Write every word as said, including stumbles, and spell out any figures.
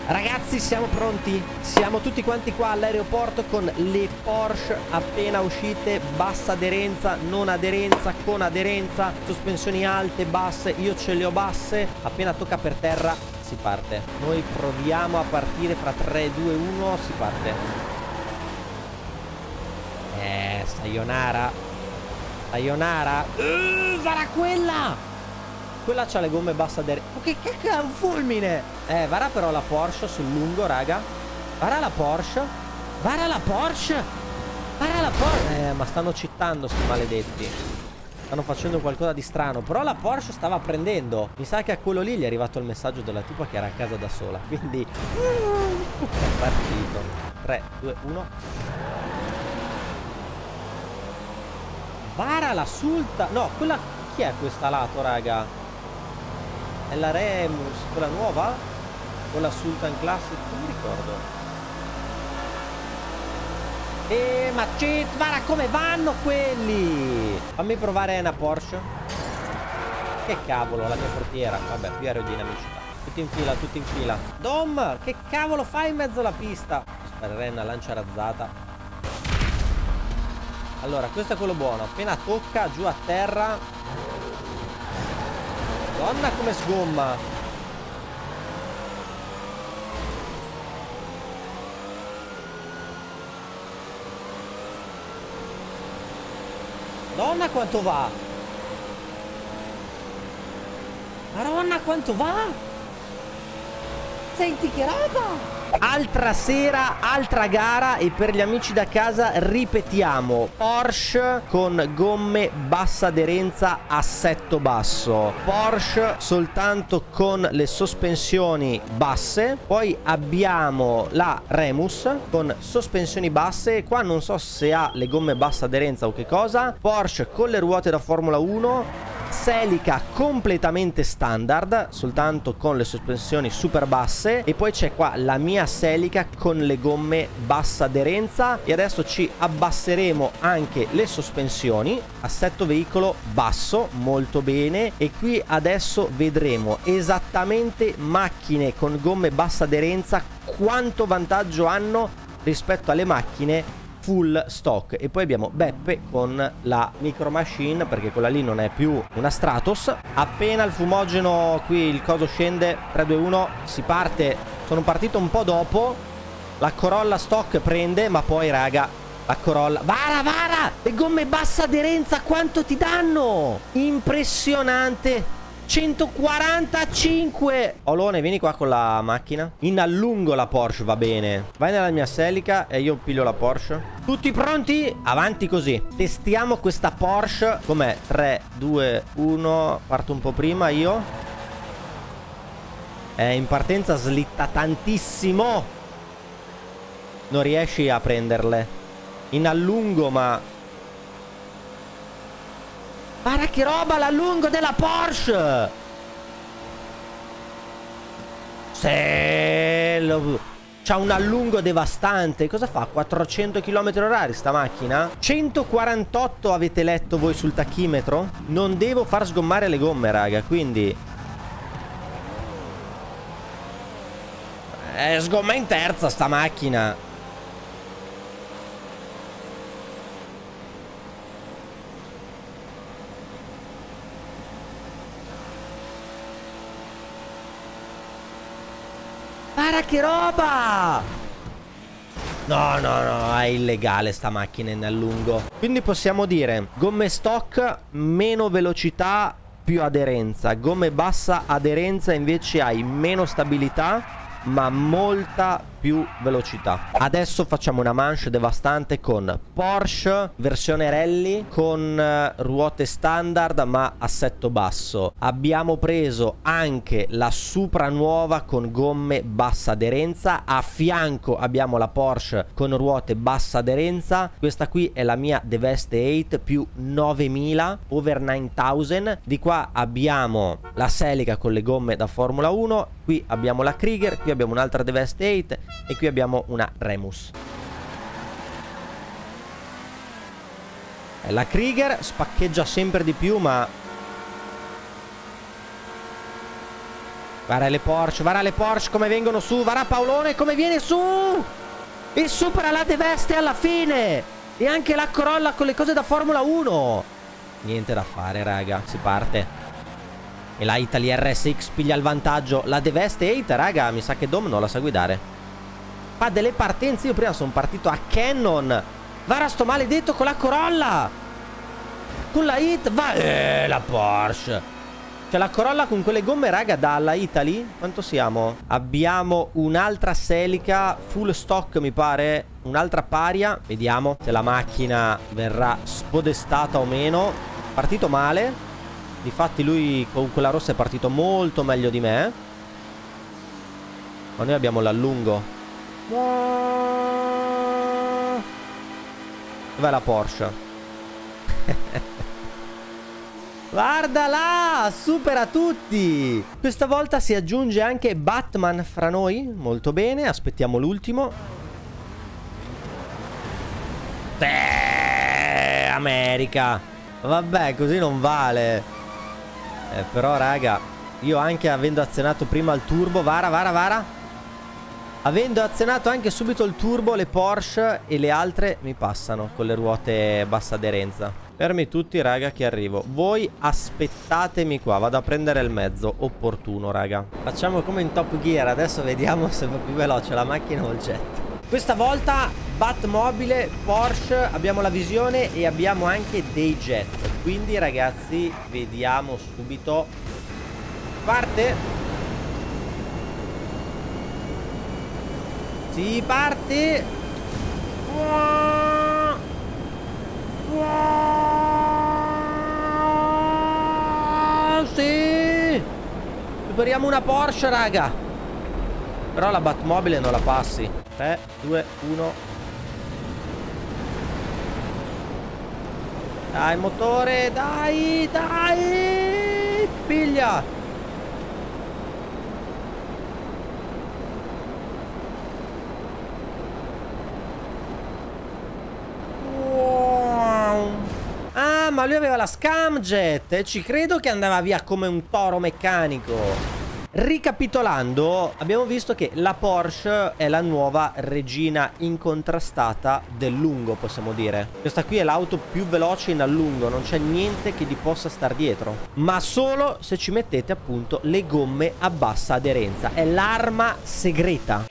Ragazzi, siamo pronti? Siamo tutti quanti qua all'aeroporto con le Porsche appena uscite, bassa aderenza, non aderenza, con aderenza, sospensioni alte, basse, io ce le ho basse. Appena tocca per terra si parte. Noi proviamo a partire fra tre, due, uno, si parte. Eh, sayonara. Sayonara. Uh, Vara quella! Quella c'ha le gomme bassa aderenza. Oh, che cacca, è un fulmine! Eh, vara però la Porsche sul lungo, raga. Vara la Porsche. Vara la Porsche. Vara la Porsche. Eh, ma stanno cheatando sti maledetti. Stanno facendo qualcosa di strano. Però la Porsche stava prendendo. Mi sa che a quello lì gli è arrivato il messaggio della tipa che era a casa da sola. Quindi è partito. tre, due, uno. Vara la Sulta. No, quella... Chi è questa lato, raga? È la Remus, quella nuova? O la Sultan Classic? Non mi ricordo. Eh, ma shit, guarda come vanno quelli! Fammi provare una Porsche. Che cavolo, la mia portiera. Vabbè, più aerodinamicità. Tutti in fila, tutti in fila. Dom, che cavolo fai in mezzo alla pista? Sparerei una lancia razzata. Allora, questo è quello buono. Appena tocca, giù a terra. Madonna come sgomma. Madonna quanto va. Madonna quanto va. Senti che roba. Altra sera, altra gara. E per gli amici da casa ripetiamo: Porsche con gomme bassa aderenza, assetto basso. Porsche soltanto con le sospensioni basse. Poi abbiamo la Remus con sospensioni basse. Qua non so se ha le gomme bassa aderenza o che cosa. Porsche con le ruote da Formula uno. Celica completamente standard, soltanto con le sospensioni super basse. E poi c'è qua la mia Celica con le gomme bassa aderenza. E adesso ci abbasseremo anche le sospensioni. Assetto veicolo basso, molto bene. E qui adesso vedremo esattamente macchine con gomme bassa aderenza quanto vantaggio hanno rispetto alle macchine full stock. E poi abbiamo Beppe con la Micro Machine, perché quella lì non è più una Stratos. Appena il fumogeno qui, il coso scende, tre, due, uno, si parte. Sono partito un po' dopo. La Corolla stock prende, ma poi raga, la Corolla... Vara, vara! Le gomme bassa aderenza quanto ti danno? Impressionante! centoquarantacinque. Olone, vieni qua con la macchina. In allungo la Porsche va bene. Vai nella mia Celica e io piglio la Porsche. Tutti pronti? Avanti così. Testiamo questa Porsche. Com'è? tre, due, uno. Parto un po' prima io. Eh, in partenza slitta tantissimo. Non riesci a prenderle. In allungo, ma... Guarda che roba l'allungo della Porsche. Se lo... C'ha un allungo devastante. Cosa fa? quattrocento chilometri orari sta macchina? centoquarantotto avete letto voi sul tachimetro? Non devo far sgommare le gomme, raga, quindi... Eh, sgomma in terza sta macchina. Guarda che roba! No, no, no, è illegale sta macchina in allungo. Quindi possiamo dire gomme stock, meno velocità, più aderenza. Gomme bassa aderenza invece hai meno stabilità, ma molta più velocità. Adesso facciamo una manche devastante con Porsche versione rally, con uh, ruote standard ma assetto basso. Abbiamo preso anche la Supra nuova con gomme bassa aderenza. A fianco abbiamo la Porsche con ruote bassa aderenza. Questa qui è la mia The Veste otto più novemila, over novemila. Di qua abbiamo la Celica con le gomme da Formula uno. Qui abbiamo la Krieger, qui abbiamo un'altra The Veste otto e qui abbiamo una Remus. La Krieger spaccheggia sempre di più, ma Guarda le Porsche, guarda le Porsche come vengono su. Guarda Paolone come viene su. E supera la De Veste alla fine. E anche la Corolla con le cose da Formula uno. Niente da fare, raga. Si parte. E la Italy R S X piglia il vantaggio. La De Veste otto, raga. Mi sa che Dom non la sa guidare. Fa delle partenze. Io prima sono partito a Cannon. Guarda sto maledetto con la Corolla. Con la Hit. Va. Eh, la Porsche. C'è la Corolla con quelle gomme, raga, dalla Italy. Quanto siamo? Abbiamo un'altra Celica full stock, mi pare. Un'altra Paria. Vediamo se la macchina verrà spodestata o meno. Partito male. Difatti lui con quella rossa è partito molto meglio di me. Ma noi abbiamo l'allungo. Dov'è la Porsche? Guarda là, supera tutti. Questa volta si aggiunge anche Batman fra noi. Molto bene, aspettiamo l'ultimo. Eh, America. Vabbè, così non vale. eh, Però raga, io anche avendo azionato prima il turbo. Vara, vara, vara. Avendo azionato anche subito il turbo, le Porsche e le altre mi passano con le ruote bassa aderenza. Fermi tutti, raga, che arrivo. Voi aspettatemi qua. Vado a prendere il mezzo opportuno, raga. Facciamo come in Top Gear. Adesso vediamo se va più veloce la macchina o il jet. Questa volta Batmobile, Porsche. Abbiamo la visione e abbiamo anche dei jet. Quindi, ragazzi, vediamo subito. Parte. Si parte. Wow. Wow. Sì. Superiamo una Porsche, raga. Però la Batmobile non la passi. tre, due, uno. Dai motore. Dai, dai. Piglia. Ah, ma lui aveva la Scamjet e ci credo che andava via come un toro meccanico. Ricapitolando, abbiamo visto che la Porsche è la nuova regina incontrastata del lungo, possiamo dire. Questa qui è l'auto più veloce in allungo, non c'è niente che gli possa star dietro. Ma solo se ci mettete appunto le gomme a bassa aderenza. È l'arma segreta.